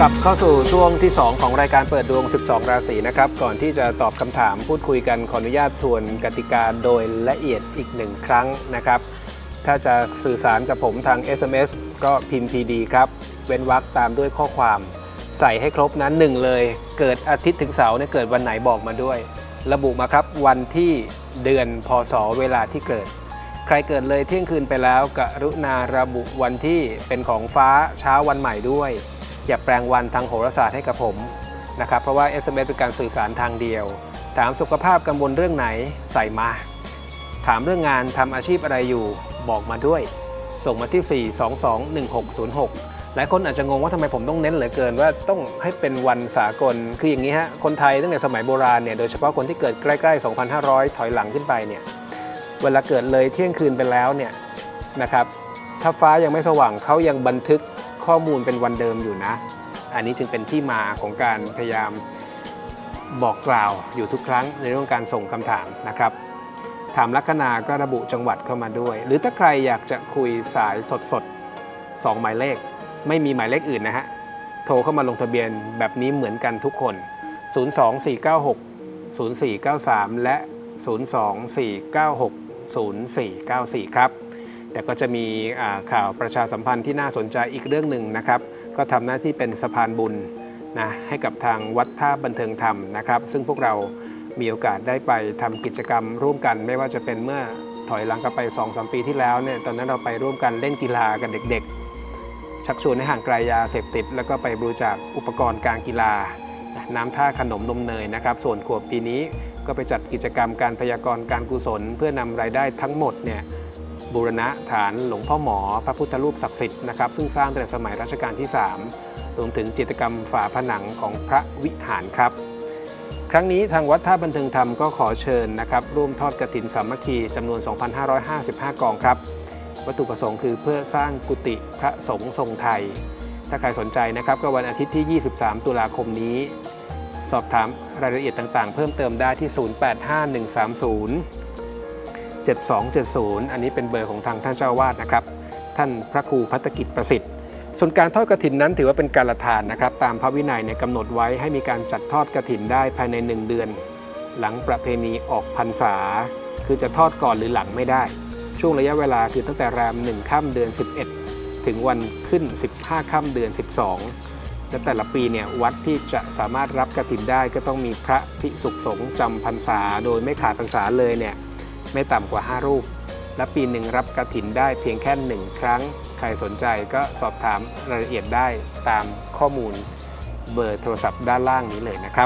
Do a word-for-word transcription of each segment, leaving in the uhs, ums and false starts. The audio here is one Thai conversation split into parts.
กลับเข้าสู่ช่วงที่สองของรายการเปิดดวงสิบสองราศีนะครับก่อนที่จะตอบคำถามพูดคุยกันขออนุญาตทวนกติกาโดยละเอียดอีกหนึ่งครั้งนะครับถ้าจะสื่อสารกับผมทาง เอส เอ็ม เอส ก็พิมพ์ พี ดี ครับเว้นวรรคตามด้วยข้อความใส่ให้ครบนั้นหนึ่งเลยเกิดอาทิตย์ถึงเสาร์เนี่ยเกิดวันไหนบอกมาด้วยระบุมาครับวันที่เดือนพศเวลาที่เกิดใครเกิดเลยเที่ยงคืนไปแล้วกรุณาระบุวันที่เป็นของฟ้าเช้าวันใหม่ด้วยอย่าแปลงวันทางโหราศาสตร์ให้กับผมนะครับเพราะว่า เอส เอ็ม เอส เป็นการสื่อสารทางเดียวถามสุขภาพกังวลเรื่องไหนใส่มาถามเรื่องงานทำอาชีพอะไรอยู่บอกมาด้วยส่งมาที่ สี่ สอง สอง หนึ่ง หก ศูนย์ หก หลายคนอาจจะงงว่าทำไมผมต้องเน้นเหลือเกินว่าต้องให้เป็นวันสากลคืออย่างนี้ฮะคนไทยตั้งแต่สมัยโบราณเนี่ยโดยเฉพาะคนที่เกิดใกล้ๆ สองพันห้าร้อย ถอยหลังขึ้นไปเนี่ยเวลาเกิดเลยเที่ยงคืนไปแล้วเนี่ยนะครับถ้าฟ้ายังไม่สว่างเขายังบันทึกข้อมูลเป็นวันเดิมอยู่นะอันนี้จึงเป็นที่มาของการพยายามบอกกล่าวอยู่ทุกครั้งในเรื่องการส่งคำถามนะครับถามลัคนาก็ระบุจังหวัดเข้ามาด้วยหรือถ้าใครอยากจะคุยสายสดๆสองหมายเลขไม่มีหมายเลขอื่นนะฮะโทรเข้ามาลงทะเบียนแบบนี้เหมือนกันทุกคนศูนย์ สอง สี่ เก้า หก ศูนย์ สี่ เก้า สามและศูนย์ สอง สี่ เก้า หก ศูนย์ สี่ เก้า สี่ครับแต่ก็จะมีข่าวประชาสัมพันธ์ที่น่าสนใจอีกเรื่องหนึ่งนะครับก็ทำหน้าที่เป็นสะพานบุญนะให้กับทางวัดท่าบันเทิงธรรมนะครับซึ่งพวกเรามีโอกาสได้ไปทำกิจกรรมร่วมกันไม่ว่าจะเป็นเมื่อถอยหลังกลับไป สองสาม ปีที่แล้วเนี่ยตอนนั้นเราไปร่วมกันเล่นกีฬากันเด็กๆชักชวนให้ห่างไกลยาเสพติดแล้วก็ไปบริจาคอุปกรณ์การกีฬาน้ำท่าขนมนมเนยนะครับส่วนขวบปีนี้ก็ไปจัดกิจกรรมการพยากรณ์การกุศลเพื่อนำรายได้ทั้งหมดเนี่ยบูรณะฐานหลวงพ่อหมอพระพุทธรูปศักดิ์สิทธิ์นะครับซึ่งสร้างตั้งแต่สมัยรัชกาลที่สามรวมถึงจิตรกรรมฝาผนังของพระวิหารครับครั้งนี้ทางวัดท่าบันเทิงธรรมก็ขอเชิญนะครับร่วมทอดกฐินสามัคคีจำนวน สองพันห้าร้อยห้าสิบห้า กองครับวัตถุประสงค์คือเพื่อสร้างกุฏิพระสงฆ์ทรงไทยถ้าใครสนใจนะครับก็วันอาทิตย์ที่ ยี่สิบสาม ตุลาคมนี้สอบถามรายละเอียดต่างๆเพิ่มเติมได้ที่ ศูนย์ แปด ห้า หนึ่ง สาม ศูนย์ เจ็ด สอง เจ็ด ศูนย์ อันนี้เป็นเบอร์ของทางท่านเจ้าอาวาสนะครับท่านพระครูภัตกิจประสิทธิ์ส่วนการทอดกฐินนั้นถือว่าเป็นการละทานนะครับตามพระวินัยเนี่ยกำหนดไว้ให้มีการจัดทอดกฐินได้ภายในหนึ่งเดือนหลังประเพณีออกพรรษาคือจะทอดก่อนหรือหลังไม่ได้ช่วงระยะเวลาคือตั้งแต่แรมหนึ่งค่ำเดือนสิบเอ็ดถึงวันขึ้นสิบห้าค่ำเดือนสิบสองและแต่ละปีเนี่ยวัดที่จะสามารถรับกฐินได้ก็ต้องมีพระภิกษุสงฆ์จำพรรษาโดยไม่ขาดพรรษาเลยเนี่ยไม่ต่ำกว่าห้ารูปและปีหนึ่งรับกฐินได้เพียงแค่หนึ่งครั้งใครสนใจก็สอบถามรายละเอียดได้ตามข้อมูลเบอร์โทรศัพท์ด้านล่างนี้เลยนะครับ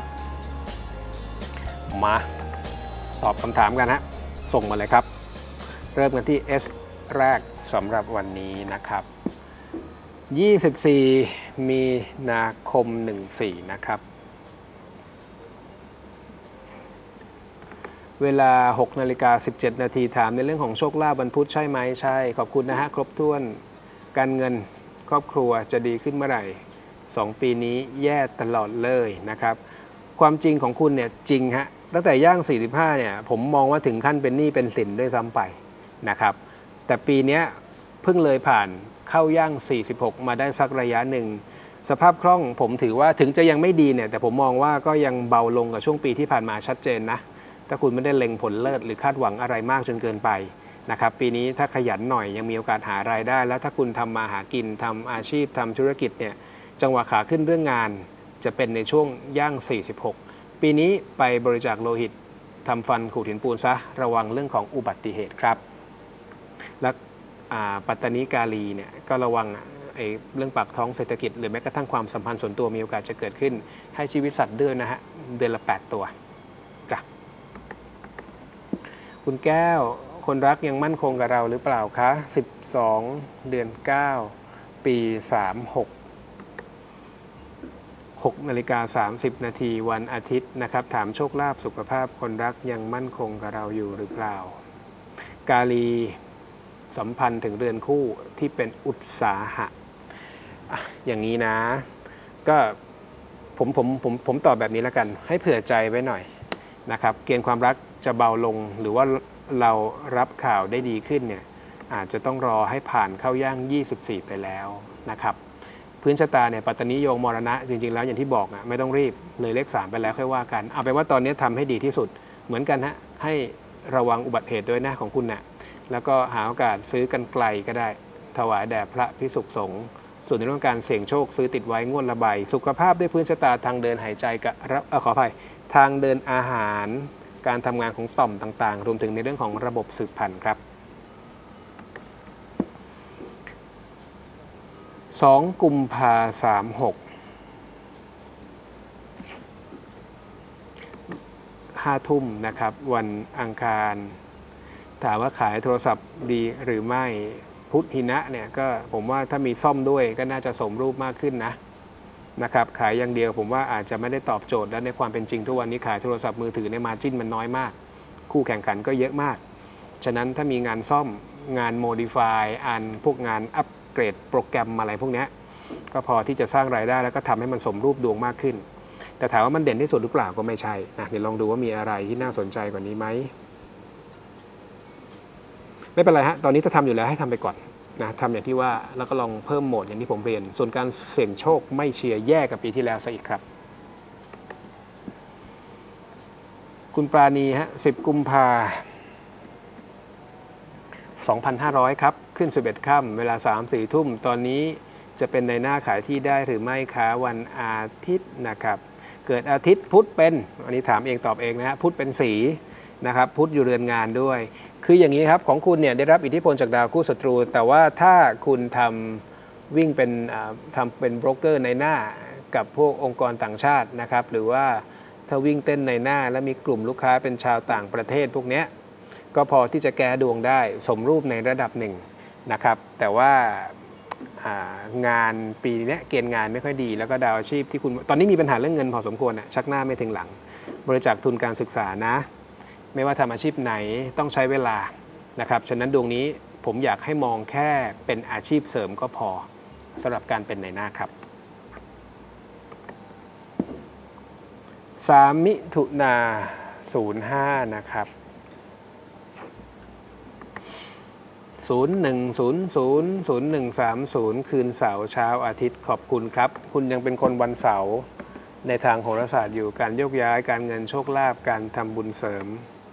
มาตอบคำถามกันฮะส่งมาเลยครับเริ่มกันที่ S แรกสำหรับวันนี้นะครับยี่สิบสี่มีนาคมหนึ่งสี่นะครับเวลา หกนาฬิกาสิบเจ็ดนาทีถามในเรื่องของโชคลาภวันพุธใช่ไหมใช่ขอบคุณนะฮะครบถ้วนการเงินครอบครัวจะดีขึ้นเมื่อไหร่สองปีนี้แย่ตลอดเลยนะครับความจริงของคุณเนี่ยจริงฮะตั้งแต่ย่างสี่สิบห้าเนี่ยผมมองว่าถึงขั้นเป็นหนี้เป็นสินด้วยซ้ำไปนะครับแต่ปีนี้เพิ่งเลยผ่านเข้าย่างสี่สิบหกมาได้สักระยะหนึ่งสภาพคล่องผมถือว่าถึงจะยังไม่ดีเนี่ยแต่ผมมองว่าก็ยังเบาลงกับช่วงปีที่ผ่านมาชัดเจนนะถ้าคุณไม่ได้เล็งผลเลิศหรือคาดหวังอะไรมากจนเกินไปนะครับปีนี้ถ้าขยันหน่อยยังมีโอกาสหารายได้แล้วถ้าคุณทำมาหากินทำอาชีพทำธุรกิจเนี่ยจังหวะขาขึ้นเรื่องงานจะเป็นในช่วงย่างสี่สิบหกปีนี้ไปบริจาคโลหิตทำฟันขูดหินปูนซะระวังเรื่องของอุบัติเหตุครับและปัตตานีกาลีเนี่ยก็ระวังไอ้เรื่องปากท้องเศรษฐกิจหรือแม้กระทั่งความสัมพันธ์ส่วนตัวมีโอกาสจะเกิดขึ้นให้ชีวิตสัตว์ด้วยนะฮะเดือนละแปดตัวจ้ะคุณแก้วคนรักยังมั่นคงกับเราหรือเปล่าคะสิบสองเดือนเก้าปีสามหก หกนาฬิกาสามสิบนาทีวันอาทิตย์นะครับถามโชคลาภสุขภาพคนรักยังมั่นคงกับเราอยู่หรือเปล่ากาลีสัมพันธ์ถึงเรือนคู่ที่เป็นอุตสาหะอย่างนี้นะก็ผมผมผมผมตอบแบบนี้แล้วกันให้เผื่อใจไว้หน่อยนะครับเกณฑ์ความรักจะเบาลงหรือว่าเรารับข่าวได้ดีขึ้นเนี่ยอาจจะต้องรอให้ผ่านเข้าย่างยี่สิบสี่ไปแล้วนะครับพื้นชะตาเนี่ยปัตตนิโยงมรณะจริงๆแล้วอย่างที่บอกอ่ะไม่ต้องรีบเลยเลขสามไปแล้วค่อยว่ากันเอาไปว่าตอนนี้ทำให้ดีที่สุดเหมือนกันฮะให้ระวังอุบัติเหตุด้วยนะของคุณนะ่ะแล้วก็หาโอกาสซื้อกันไกลก็ได้ถวายแด่พระภิกษุสงฆ์ส่วนในเรื่องการเสี่ยงโชคซื้อติดไว้งวดละใบสุขภาพด้วยพื้นชะตาทางเดินหายใจกับเอ่อขออภัยทางเดินอาหารการทำงานของต่อมต่างๆรวมถึงในเรื่องของระบบสืบพันธุ์ครับสองกุมภาสามหกห้าทุ่มนะครับวันอังคารถามว่าขายโทรศัพท์ดีหรือไม่พุทธินะเนี่ยก็ผมว่าถ้ามีซ่อมด้วยก็น่าจะสมรูปมากขึ้นนะนะครับขายอย่างเดียวผมว่าอาจจะไม่ได้ตอบโจทย์และในความเป็นจริงทุกวันนี้ขายโทรศัพท์มือถือในมาร์จิ้นมันน้อยมากคู่แข่งขันก็เยอะมากฉะนั้นถ้ามีงานซ่อมงานโมดิฟายอันพวกงานอัปเกรดโปรแกรมอะไรพวกนี้ก็พอที่จะสร้างรายได้แล้วก็ทำให้มันสมรูปดวงมากขึ้นแต่ถามว่ามันเด่นที่สุดหรือเปล่าก็ไม่ใช่นะเดี๋ยวลองดูว่ามีอะไรที่น่าสนใจกว่านี้ไหมไม่เป็นไรฮะตอนนี้ถ้าทำอยู่แล้วให้ทำไปก่อนนะทำอย่างที่ว่าแล้วก็ลองเพิ่มโหมดอย่างที่ผมเรียนส่วนการเสี่ยงโชคไม่เชียร์แย่กับปีที่แล้วซะอีกครับคุณปราณีฮะสิบกุมภาสองพันห้าร้อยครับขึ้นสิบเอ็ดค่ำเวลา สามถึงสี่ ทุ่มตอนนี้จะเป็นในหน้าขายที่ได้หรือไม่คะวันอาทิตย์นะครับเกิดอาทิตย์พุธเป็นอันนี้ถามเองตอบเองนะฮะพุธเป็นสีนะครับพุธอยู่เรือนงานด้วยคืออย่างนี้ครับของคุณเนี่ยได้รับอิทธิพลจากดาวคู่ศัตรูแต่ว่าถ้าคุณทำวิ่งเป็นทำเป็นโบรกเกอร์ในหน้ากับพวกองค์กรต่างชาตินะครับหรือว่าถ้าวิ่งเต้นในหน้าแล้วมีกลุ่มลูกค้าเป็นชาวต่างประเทศพวกนี้ก็พอที่จะแก้ดวงได้สมรูปในระดับหนึ่งนะครับแต่ว่างานปีนี้เกณฑ์งานไม่ค่อยดีแล้วก็ดาวอาชีพที่คุณตอนนี้มีปัญหาเรื่องเงินพอสมควรชักหน้าไม่ถึงหลังบริจาคทุนการศึกษานะไม่ว่าทำอาชีพไหนต้องใช้เวลานะครับฉะนั้นดวงนี้ผมอยากให้มองแค่เป็นอาชีพเสริมก็พอสำหรับการเป็นในหน้าครับสามมิถุนาศูนย์ห้านะครับศูนย์ หนึ่ง ศูนย์ ศูนย์ ศูนย์ หนึ่ง สาม ศูนย์คืนเสาร์เช้าอาทิตย์ขอบคุณครับคุณยังเป็นคนวันเสาร์ในทางโหราศาสตร์อยู่การโยกย้ายการเงินโชคลาภการทำบุญเสริม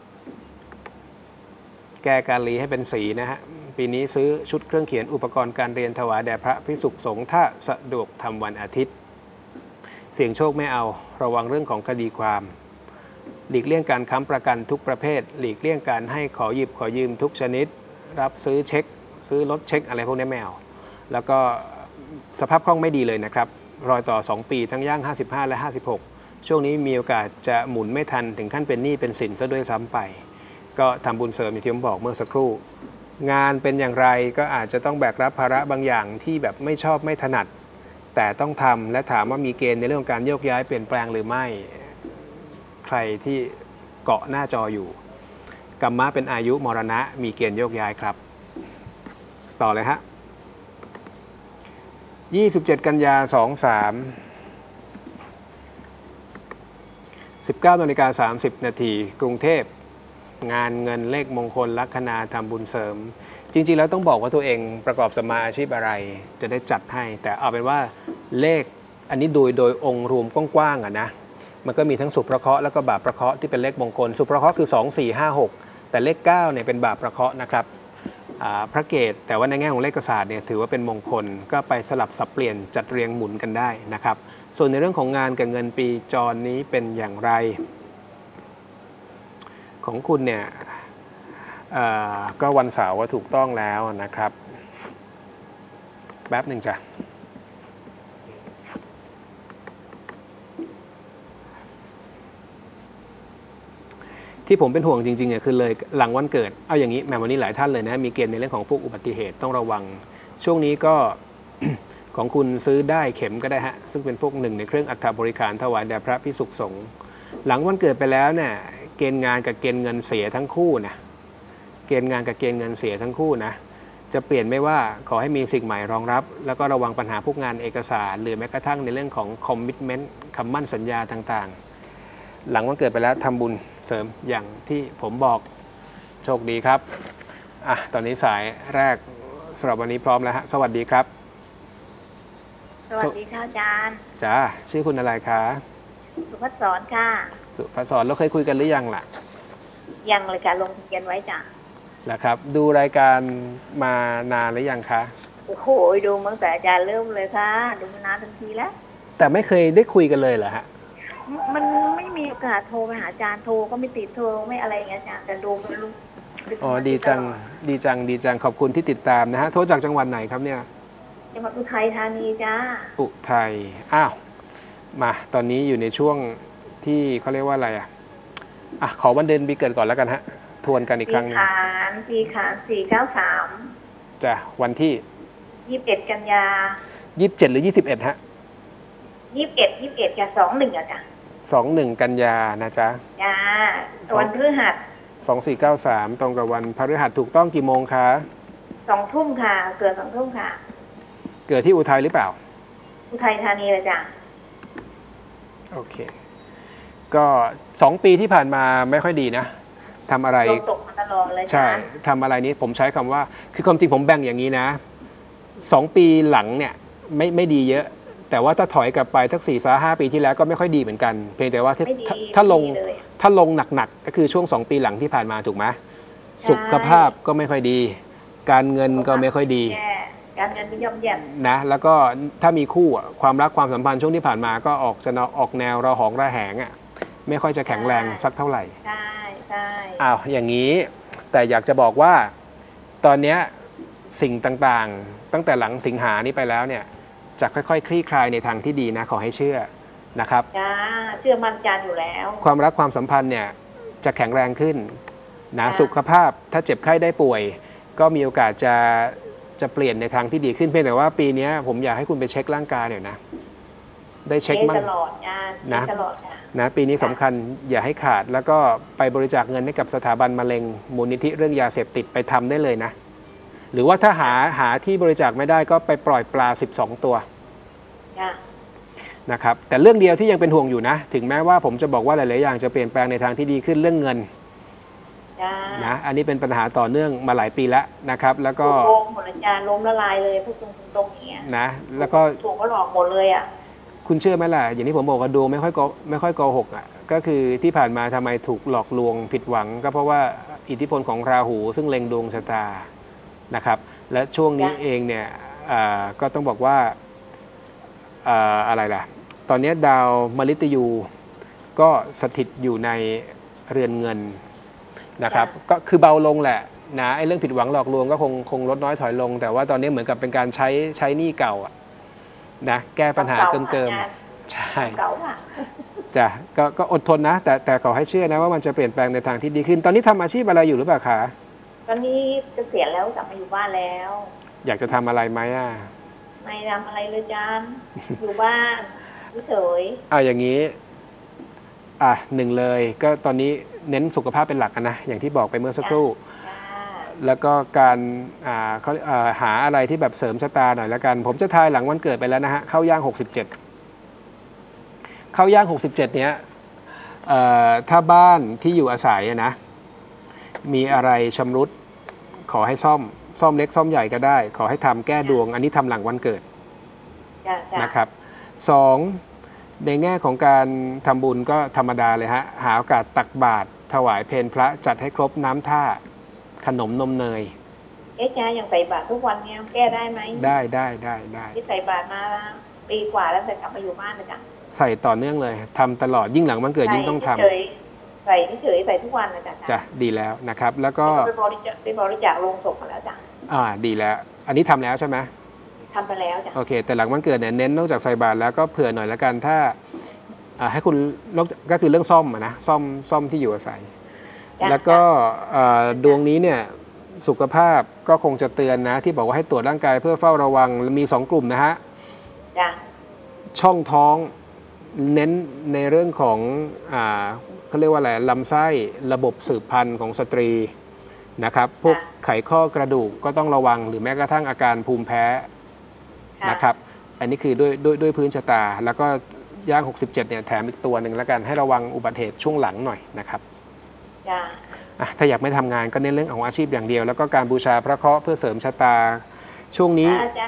แก้การลีให้เป็นสีนะฮะปีนี้ซื้อชุดเครื่องเขียนอุปกรณ์การเรียนถวายแด่พระภิกษุสงฆ์ถ้าสะดวกทำวันอาทิตย์เสี่ยงโชคไม่เอาระวังเรื่องของคดีความหลีกเลี่ยงการค้ำประกันทุกประเภทหลีกเลี่ยงการให้ขอหยิบขอยืมทุกชนิดรับซื้อเช็คซื้อรถเช็คอะไรพวกนี้ไม่เอาแล้วก็สภาพคล่องไม่ดีเลยนะครับรอยต่อสองปีทั้งย่างห้าสิบห้าและห้าสิบหกช่วงนี้มีโอกาสจะหมุนไม่ทันถึงขั้นเป็นหนี้เป็นสินซะด้วยซ้ำไปก็ทำบุญเสริมอย่างที่ผมบอกเมื่อสักครู่งานเป็นอย่างไรก็อาจจะต้องแบกรับภาระบางอย่างที่แบบไม่ชอบไม่ถนัดแต่ต้องทำและถามว่ามีเกณฑ์ในเรื่องของการโยกย้ายเปลี่ยนแปลงหรือไม่ใครที่เกาะหน้าจออยู่กรรมะเป็นอายุมรณะมีเกณฑ์โยกย้ายครับต่อเลยฮะยี่สิบเจ็ดกันยาสองสาม สิบเก้านาฬิกาสามสิบนาทีกรุงเทพงานเงินเลขมงคลลัคนาทำบุญเสริมจริงๆแล้วต้องบอกว่าตัวเองประกอบสมาอาชีพอะไรจะได้จัดให้แต่เอาเป็นว่าเลขอันนี้โดยโดยองค์รวมกว้างๆอ่ะนะมันก็มีทั้งสุภเคราะห์แล้วก็บาปประเคราะห์ที่เป็นเลขมงคลสุภเคราะห์คือสอง สี่ ห้า หกแต่เลขเก้าเนี่ยเป็นบาปประเคราะห์นะครับพระเกศแต่ว่าในแง่ของเลขศาสตร์เนี่ยถือว่าเป็นมงคลก็ไปสลับสับเปลี่ยนจัดเรียงหมุนกันได้นะครับส่วนในเรื่องของงานกับเงินปีจรนี้เป็นอย่างไรของคุณเนี่ยก็วันเสาร์ว่าถูกต้องแล้วนะครับแป๊บหนึ่งจ้ะที่ผมเป็นห่วงจริงๆเนี่ยคือเลยหลังวันเกิดเอาอย่างนี้แม้วันนี้หลายท่านเลยนะมีเกณฑ์ในเรื่องของพวกอุบัติเหตุต้องระวังช่วงนี้ก็ ของคุณซื้อได้เข็มก็ได้ฮะซึ่งเป็นพวกหนึ่งในเครื่องอัฐบริการถวายแด่พระภิกษุสงฆ์หลังวันเกิดไปแล้วเนี่ยเกณฑ์งานกับเกณฑ์เงินเสียทั้งคู่นะเกณฑ์งานกับเกณฑ์เงินเสียทั้งคู่นะจะเปลี่ยนไม่ว่าขอให้มีสิ่งใหม่รองรับแล้วก็ระวังปัญหาพวกงานเอกสารหรือแม้กระทั่งในเรื่องของคอมมิตเมนต์คำมั่นสัญญาต่างๆหลังวันเกิดไปแล้วทำบุญเสริมอย่างที่ผมบอกโชคดีครับอ่ะตอนนี้สายแรกสำหรับวันนี้พร้อมแล้วฮะสวัสดีครับสวัสดีค่ะอาจารย์จ้าชื่อคุณอะไรคะสุภัสสรค่ะสุภศรเราเคยคุยกันหรือยังล่ะยังเลยค่ะลงทะเบียนไว้จ้ะนะครับดูรายการมานานหรือยังคะโอ้โหดูตั้งแต่อาจารย์เริ่มเลยค่ะดูมานานทันทีแล้วแต่ไม่เคยได้คุยกันเลยเหรอฮะมันไม่มีโอกาสโทรไปหาอาจารย์โทรก็ไม่ติดโทรไม่อะไรอย่างเงี้ยอาจารย์แต่ดูไม่รู้อ๋อดีจังดีจังดีจังขอบคุณที่ติดตามนะฮะโทรจากจังหวัดไหนครับเนี่ยจังหวัดอุทัยธานีจ้าอุทัยอ้าวมาตอนนี้อยู่ในช่วงที่เขาเรียกว่าอะไรอ่ะอ่ะขอวันเดือนปีเกิดก่อนแล้วกันฮะทวนกันอีกครั้งนึงปีขานปีขานสี่เก้าสามจ้ะวันที่ยี่สิบเอ็ดกันยายี่สิบเจ็ดหรือยี่สิบเอ็ดฮะยี่สิบเอ็ดยี่สิบเอ็ดกับสองหนึ่งอะจ้ะสองหนึ่งกันยานะจ๊ะจ้าวันพฤหัสสองสี่เก้าสามตรงกับวันพฤหัสถูกต้องกี่โมงคะสองทุ่มค่ะเกิดสองทุ่มค่ะเกิดที่อุทัยหรือเปล่าอุทัยธานีเลยจ้ะโอเคก็สองปีที่ผ่านมาไม่ค่อยดีนะทำอะไรลมตกมาตลอดเลยใช่ทำอะไรนี้ผมใช้คำว่าคือความจริงผมแบ่งอย่างนี้นะสองปีหลังเนี่ยไม่ไม่ดีเยอะแต่ว่าถ้าถอยกลับไปทักสี่สาห้าปีที่แล้วก็ไม่ค่อยดีเหมือนกันเพียงแต่ว่าถ้าถ้าลงถ้าลงหนักๆก็คือช่วงสองปีหลังที่ผ่านมาถูกไหมสุขภาพก็ไม่ค่อยดีการเงินก็ไม่ค่อยดีการเงินไม่ย่อมแย่นะแล้วก็ถ้ามีคู่ความรักความสัมพันธ์ช่วงที่ผ่านมาก็ออกจะออกแนวระหองระแหงอ่ะไม่ค่อยจะแข็งแรงสักเท่าไหร่ใช่ใช่อ้าวอย่างนี้แต่อยากจะบอกว่าตอนนี้สิ่งต่างๆตั้งแต่หลังสิงหานี้ไปแล้วเนี่ยจะค่อยๆคลี่คลายในทางที่ดีนะขอให้เชื่อนะครับจ้าเชื่อมั่นใจอยู่แล้วความรักความสัมพันธ์เนี่ยจะแข็งแรงขึ้นนะสุขภาพถ้าเจ็บไข้ได้ป่วยก็มีโอกาสจะจะเปลี่ยนในทางที่ดีขึ้นเพียงแต่ว่าปีนี้ผมอยากให้คุณไปเช็คร่างกายหน่อยนะได้เช็คมั่งตลอดนะตลอดนะปีนี้สำคัญอย่าให้ขาดแล้วก็ไปบริจาคเงินให้กับสถาบันมะเร็งมูลนิธิเรื่องยาเสพติดไปทำได้เลยนะหรือว่าถ้าหาหาที่บริจาคไม่ได้ก็ไปปล่อยปลาสิบสองตัวนะครับแต่เรื่องเดียวที่ยังเป็นห่วงอยู่นะถึงแม้ว่าผมจะบอกว่าหลายๆอย่างจะเปลี่ยนแปลงในทางที่ดีขึ้นเรื่องเงินนะอันนี้เป็นปัญหาต่อเนื่องมาหลายปีแล้วนะครับแล้วก็โกงหมดอาจารย์ล้มละลายเลยพวกตรงตรงนี้นะแล้วก็ถูกก็หลอกหมดเลยอ่ะคุณเชื่อไหมล่ะอย่างที่ผมบอกว่าดูไม่ค่อยโกไม่ค่อยโกหกอ่ะก็คือที่ผ่านมาทำไมถูกหลอกลวงผิดหวังก็เพราะว่าอิทธิพลของราหูซึ่งเล็งดวงชะตานะครับและช่วงนี้เองเนี่ยก็ต้องบอกว่าอะไรล่ะตอนนี้ดาวมฤตยูก็สถิตอยู่ในเรือนเงินนะครับก็คือเบาลงแหละนะไอ้เรื่องผิดหวังหลอกลวงก็คงคงลดน้อยถอยลงแต่ว่าตอนนี้เหมือนกับเป็นการใช้ใช้หนี้เก่าอะนะแก้ปัญหาเกิมๆใช่จ้ะก็ก็อดทนนะแต่แต่ขอให้เชื่อนะว่ามันจะเปลี่ยนแปลงในทางที่ดีขึ้นตอนนี้ทำอาชีพอะไรอยู่หรือเปล่าคะตอนนี้เกษียณแล้วกลับมาอยู่บ้านแล้วอยากจะทำอะไรไหมอ่ะไม่ทำอะไรเลยจานอยู่บ้านเฉยอ่ะอย่างนี้อ่ะหนึ่งเลยก็ตอนนี้เน้นสุขภาพเป็นหลักนะอย่างที่บอกไปเมื่อสักครู่แล้วก็การอ่าเขาอ่าหาอะไรที่แบบเสริมชะตาหน่อยแล้วกันผมจะทายหลังวันเกิดไปแล้วนะฮะเข้าย่างหกสิบเจ็ดเข้าย่างหกสิบเจ็ดเนี้ยถ้าบ้านที่อยู่อาศัยนะมีอะไรชำรุดขอให้ซ่อมซ่อมเล็กซ่อมใหญ่ก็ได้ขอให้ทำแก้ดวงอันนี้ทำหลังวันเกิดนะครับสองในแง่ของการทำบุญก็ธรรมดาเลยฮะหาโอกาสตักบาตรถวายเพลพระจัดให้ครบน้ำท่าขนมนมเนยเอ๊ะจ้าอย่างใส่บาตรทุกวันเนี้ยแก้ได้ไหมได้ได้ได้ได้ที่ใส่บาตรมาปีกว่าแล้วแต่กลับมาอยู่บ้านนะจ๊ะใส่ต่อเนื่องเลยทำตลอดยิ่งหลังวันเกิดยิ่งต้องทำใส่เฉยใส่ทุกวันนะจ๊ะจ้ะดีแล้วนะครับแล้วก็ไปบริจาคไปบริจาคโลงศพมาแล้วจ้ะอ่าดีแล้วอันนี้ทำแล้วใช่ไหมทำไปแล้วจ้ะโอเคแต่หลังวันเกิดเนี่ยเน้นนอกจากใส่บาตรแล้วก็เผื่อหน่อยละกันถ้าให้คุณก็คือเรื่องซ่อมนะซ่อมซ่อมที่อยู่อาศัยแล้วก็ดวงนี้เนี่ยสุขภาพก็คงจะเตือนนะที่บอกว่าให้ตรวจร่างกายเพื่อเฝ้าระวังมีสองกลุ่มนะฮะช่องท้องเน้นในเรื่องของอ่าเขาเรียกว่าอะไรลำไส้ระบบสืบพันธุ์ของสตรีนะครับพวกไขข้อกระดูกก็ต้องระวังหรือแม้กระทั่งอาการภูมิแพ้นะครับอันนี้คือด้วยด้วยด้วยพื้นชะตาแล้วก็ย่างหกสิบเจ็ดเนี่ยแถมอีกตัวหนึ่งแล้วกันให้ระวังอุบัติเหตุช่วงหลังหน่อยนะครับถ้าอยากไม่ทำงานก็เน้นเรื่องของอาชีพอย่างเดียวแล้วก็การบูชาพระเคราะห์เพื่อเสริมชะตาช่วงนี้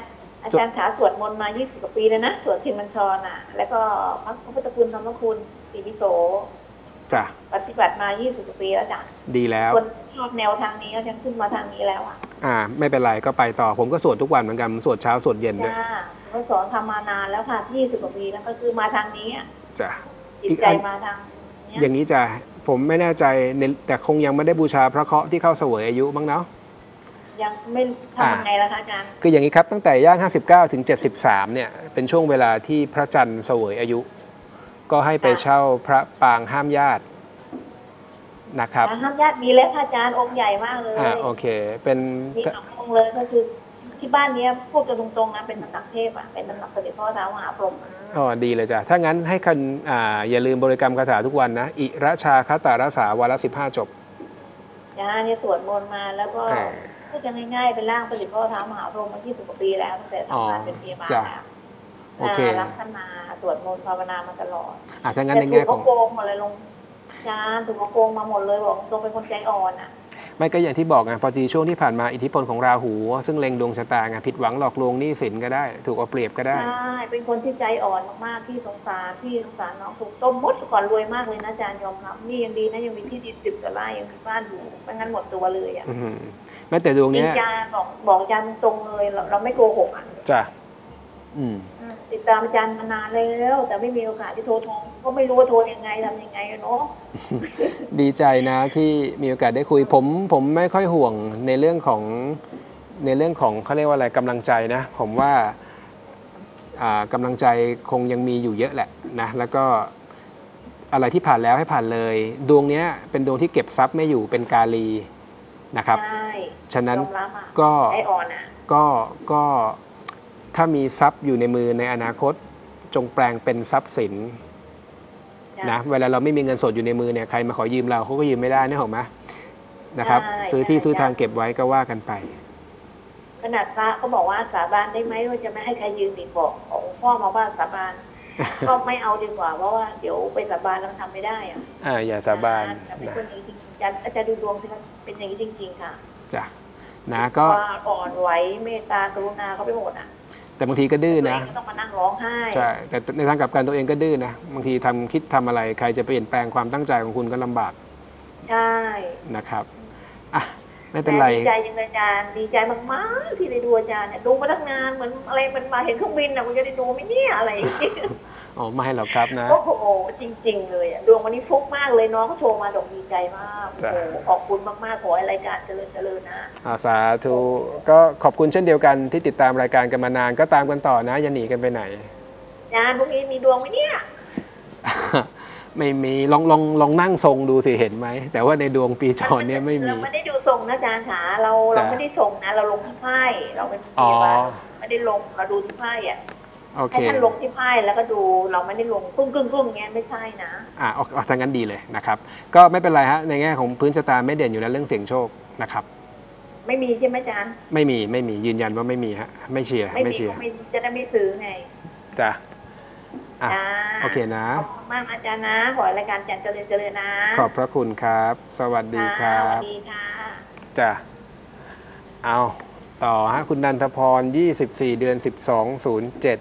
อาจารย์ขาสวดมนต์มายี่สิบกว่าปีเลยนะสวดทิมมัญชรอ่ะแล้วก็พระพุทธคุณธรรมคุณสีวิโสจ้ะปฏิบัติมายี่สิบกว่าปีแล้วจ้ะดีแล้วคนชอบแนวทางนี้ก็จะขึ้นมาทางนี้แล้วอ่ะอ่าไม่เป็นไรก็ไปต่อผมก็สวดทุกวันเหมือนกันสวดเช้าสวดเย็นด้วยจ้าก็สอนทำมานานแล้วค่ะยี่สิบกว่าปีแล้วก็คือมาทางนี้จ้ะจิตใจมาทางนี้อย่างนี้จ้ะผมไม่แน่ใจแต่คงยังไม่ได้บูชาพระเคราะห์ที่เข้าเสวยอายุมั้งเนาะยังไม่ทำยังไงล่ะคะอาจารย์คืออย่างนี้ครับตั้งแต่ย่างห้าสิบเก้าถึงเจ็ดสิบสามเนี่ยเป็นช่วงเวลาที่พระจันทร์เสวยอายุก็ให้ไปเช่าพระปางห้ามญาตินะครับห้ามญาติมีแล้วอาจารย์องค์ใหญ่มากเลยอ่าโอเคเป็นมีสององค์เลยก็คือที่บ้านนี้พูดกันตรงๆนะเป็นตำหนักเทพอ่ะเป็นตำหนักสมเด็จพ่อท้าวมหาพรหมอ๋อดีเลยจ้ะถ้างั้นให้คันอ่าอย่าลืมบริกรรมคาถาทุกวันนะอิระชาคตารสาวาระสิบห้าจบจ้าเนี่ยสวดมนต์มาแล้วก็พูดกันง่ายๆเป็นร่างสมเด็จพ่อท้าวมหาพรหมมายี่สิบกว่าปีแล้วตั้งแต่ทำงานเป็นพยาบาลแล้วโอเครักษณาสวดมนต์ภาวนามาตลอดอ่าถ้างั้นในแง่ของโกงหมดเลยลงจานถูกโกงมาหมดเลยบอกตรงเป็นคนใจอ่อนอ่ะไม่ก็อย่างที่บอกไงพอดีช่วงที่ผ่านมาอิทธิพลของราหูซึ่งเล็งดวงชะตาไงผิดหวังหลอกลวงหนี้สินก็ได้ถูกเอาเปรียบก็ได้ใช่เป็นคนที่ใจอ่อนมากๆที่สงสารที่สงสารน้องถูกต้มมดก่อนรวยมากเลยนะอาจารย์ยอมรับนี่ยังดีนะยังมีที่ดินสิบกว่าไร่ยังมีบ้านอยู่ไม่งั้นหมดตัวเลยอ่ะแม้แต่ดวงนี้อาจารย์บอกบอกอาจารย์ตรงเลยเราเราไม่โกหกอ่ะจ้ะติดตามอาจารย์มานานแล้วแต่ไม่มีโอกาสที่โทรโทรก็ไม่รู้ว่าโทรยังไงทำยังไงเนาะดีใจนะที่มีโอกาสได้คุยผมผมไม่ค่อยห่วงในเรื่องของในเรื่องของเขาเรียกว่าอะไรกำลังใจนะผมว่ากำลังใจคงยังมีอยู่เยอะแหละนะแล้วก็อะไรที่ผ่านแล้วให้ผ่านเลยดวงนี้เป็นดวงที่เก็บทรัพย์ไม่อยู่เป็นกาลีนะครับฉะนั้นก็ก็ก็ถ้ามีทรัพย์อยู่ในมือในอนาคตจงแปลงเป็นทรัพย์สินนะเวลาเราไม่มีเงินสดอยู่ในมือเนี่ยใครมาขอยืมเราเขาก็ยืมไม่ได้นี่หรอไหมนะครับซื้อที่ซื้อทางเก็บไว้ก็ว่ากันไปขนาดพระเขาบอกว่าสาบานได้ไหมว่าจะไม่ให้ใครยืมอีกบอกของพ่อมาว่าสาบานก็ไม่เอาดีกว่าเพราะว่าเดี๋ยวไปสาบานแล้วทำไม่ได้อ่ะอ่าอย่าสาบานนะเป็นอย่างนี้จริงๆอาจารย์ดูดวงเป็นอย่างนี้จริงๆค่ะจ้ะนะก็อ่อนไหวเมตตากรุณาเขาไปหมดอ่ะแต่บางทีก็ดื้อนะต้องมานั่งร้องไห้ใช่แต่ในทางกลับกันตัวเองก็ดื้อนะบางทีทำคิดทำอะไรใครจะเปลี่ยนแปลงความตั้งใจของคุณก็ลำบากใช่นะครับอ่ะไม่เป็นไรดีใจยังอาจารย์ดีใจมากๆที่ได้ดูอาจารย์เนี่ยดูมาตั้งนานเหมือนอะไรมันมาเห็นเครื่องบินอ่ะมันจะได้ดูไหมเนี่ยอะไรอ๋อไม่หรอกครับนะโอ้โหจริงๆเลยดวงวันนี้ฟุกมากเลยน้องเขาโทรมาดอกดีใจมากโอ้ขอบคุณมากๆขอให้รายการเจริญเจริญนะสาธุก็ขอบคุณเช่นเดียวกันที่ติดตามรายการกันมานานก็ตามกันต่อนะอย่าหนีกันไปไหนอาจารย์พวกนี้มีดวงไหมเนี่ยไม่มีลองลองลองนั่งทรงดูสิเห็นไหมแต่ว่าในดวงปีจรเนี่ยไม่มีเราไม่ได้ดูทรงนะอาจารย์ขาเราเราไม่ได้ทรงนะเราลงที่ไพ่เราเป็นพยาบาลไม่ได้ลงเราดูที่ไพ่อ่ะให้ท่านลงที่ไพ่แล้วก็ดูเราไม่ได้ลงกุ้งกุ้งกุ้งเงี้ยไม่ใช่นะอ่าออกทางนั้นดีเลยนะครับก็ไม่เป็นไรฮะในแง่ของพื้นชะตาไม่เด่นอยู่แล้วเรื่องเสี่ยงโชคนะครับไม่มีใช่ไหมอาจารย์ไม่มีไม่มียืนยันว่าไม่มีฮะไม่เชียร์ไม่เชียร์จะได้ไม่ซื้อไงจ้ะโอเคนะขอบคุณมากอาจารย์นะขอรายการจันเจริญเจริญนะขอบพระคุณครับสวัสดีครับสวัสดีค่ะจ้ะเอาต่อฮะคุณนันทพรยี่สิบสี่เดือนสิบสอง ศูนย์เจ็ด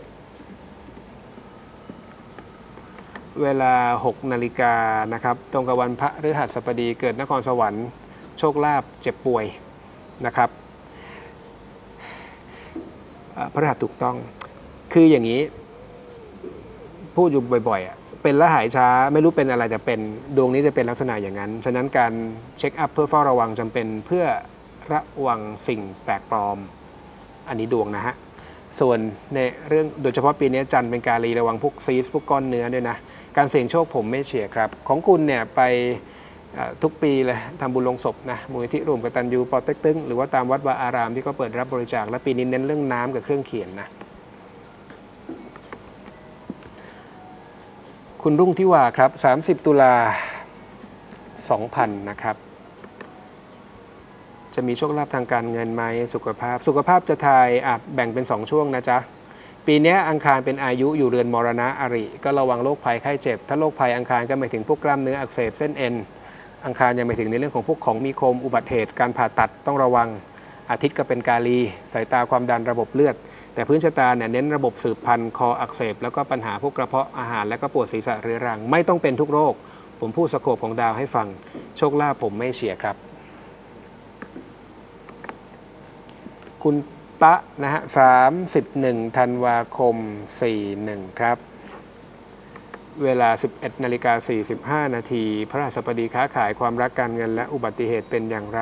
เวลาหกนาฬิกานะครับตรงกับวันพฤหัสบดีเกิดนครสวรรค์โชคลาภเจ็บป่วยนะครับพฤหัสถูกต้องคืออย่างนี้พูดอยู่บ่อยๆอ่ะเป็นและหายช้าไม่รู้เป็นอะไรแต่เป็นดวงนี้จะเป็นลักษณะอย่างนั้นฉะนั้นการเช็คอัพเพื่อเฝ้าระวังจำเป็นเพื่อระวังสิ่งแปลกปลอมอันนี้ดวงนะฮะส่วนในเรื่องโดยเฉพาะปีนี้จันทร์เป็นกาลีระวังพวกซีสพวกก้อนเนื้อด้วยนะการเสี่ยงโชคผมไม่เชียร์ครับของคุณเนี่ยไปทุกปีเลยทำบุญลงศพนะมูลนิธิร่วมกตัญญูปอเต็กตึงหรือว่าตามวัดวาอารามที่เขาเปิดรับบริจาคและปีนี้เน้นเรื่องน้ำกับเครื่องเขียนนะคุณรุ่งทิวาครับสามสิบตุลาสองพันนะครับจะมีโชคลาภทางการเงินไหมสุขภาพสุขภาพจะทายอ่ะแบ่งเป็นสองช่วงนะจ๊ะปีนี้อังคารเป็นอายุอยู่เรือนมรณะอริก็ระวังโรคภัยไข้เจ็บถ้าโรคภัยอังคารก็หมายถึงพวกกล้ามเนื้ออักเสบเส้นเอ็นอังคารยังหมายถึงในเรื่องของพวกของมีคมอุบัติเหตุการผ่าตัดต้องระวังอาทิตย์ก็เป็นกาลีสายตาความดันระบบเลือดแต่พื้นชะตาเนี่ยเน้นระบบสืบพันธุ์คออักเสบแล้วก็ปัญหาพวกกระเพาะอาหารและก็ปวดศีรษะเรื้อรังไม่ต้องเป็นทุกโรคผมพูดสโคปของดาวให้ฟังโชคลาภผมไม่เฉียดครับคุณตะนะฮะสามสิบเอ็ดธันวาคมสี่สิบเอ็ดครับเวลา สิบเอ็ดนาฬิกาสี่สิบห้านาทีพระราชบดีค้าขายความรักการเงินและอุบัติเหตุเป็นอย่างไร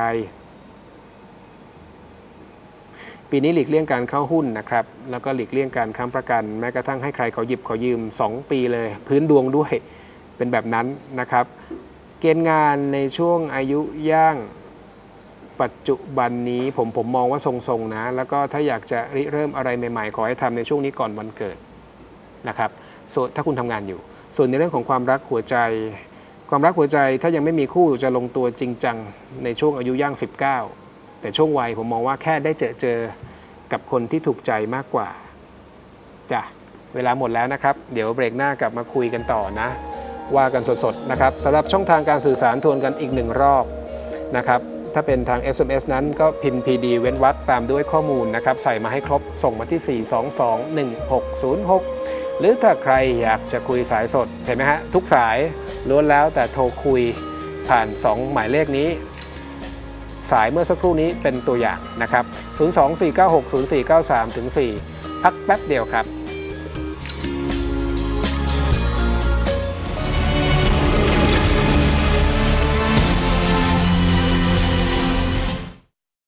ปีนี้หลีกเลี่ยงการเข้าหุ้นนะครับแล้วก็หลีกเลี่ยงการค้ำประกันแม้กระทั่งให้ใครเขาหยิบเขายืมสองปีเลยพื้นดวงด้วยเป็นแบบนั้นนะครับเกณฑ์งานในช่วงอายุย่างปัจจุบันนี้ผมผมมองว่าทรงๆนะแล้วก็ถ้าอยากจะริเริ่มอะไรใหม่ๆขอให้ทำในช่วงนี้ก่อนวันเกิดนะครับส่วนถ้าคุณทำงานอยู่ส่วนในเรื่องของความรักหัวใจความรักหัวใจถ้ายังไม่มีคู่จะลงตัวจริงจังในช่วงอายุย่างสิบเก้าแต่ช่วงวัยผมมองว่าแค่ได้เจอเจอกับคนที่ถูกใจมากกว่าจ้ะเวลาหมดแล้วนะครับเดี๋ยวเบรกหน้ากลับมาคุยกันต่อนะว่ากันสดๆนะครับสำหรับช่องทางการสื่อสารทวนกันอีกหนึ่งรอบนะครับถ้าเป็นทาง เอส เอ็ม เอส นั้นก็พิมพ์ พี ดี เว้นวรรคตามด้วยข้อมูลนะครับใส่มาให้ครบส่งมาที่ สี่ สอง สอง หนึ่ง หก ศูนย์ หก หรือถ้าใครอยากจะคุยสายสดเห็นไหมฮะทุกสายล้วนแล้วแต่โทรคุยผ่านสองหมายเลขนี้สายเมื่อสักครู่นี้เป็นตัวอย่างนะครับ ศูนย์ สอง สี่ เก้า หก ศูนย์ สี่ เก้า สาม ถึง สี่ พักแป๊บเดียวครับ